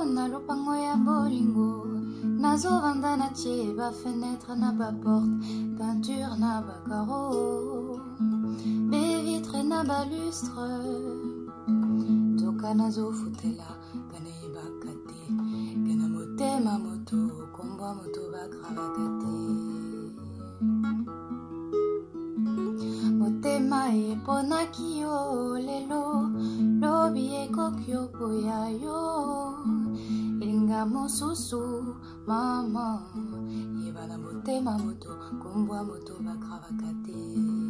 nakona lupango ya bolingo nazovanda na tieba fenêtre na baporte peinture na bakaro bevitre na balustre toka nazofutela kana yebaka te kana motema moto kombwa moto bakravaka te motema eponaki yo lelo lobi ekoki okoya yo elinga mosusu mama yeba na motema moto kombwa moto bakravaka te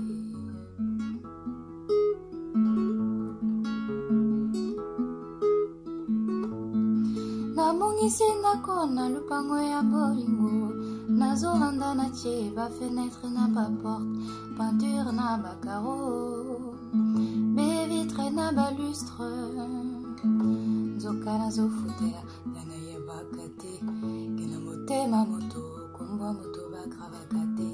namongisi ndako na lupango ya bolingo nazovanda na tieba fenêtre na baporte peinture na bakaro bevitre na balustre nzoka nazofutela kana yebaka te kena motema moto kombwa moto bakravaka te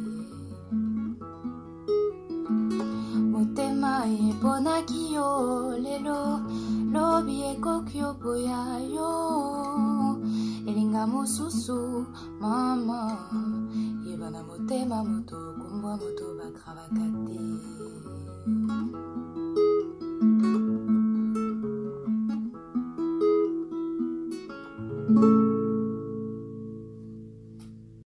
motema eponaki yo lelo lobi ekoki okoya yo elinga mosusu mama yeba na motema moto kombwa moto bakravaka te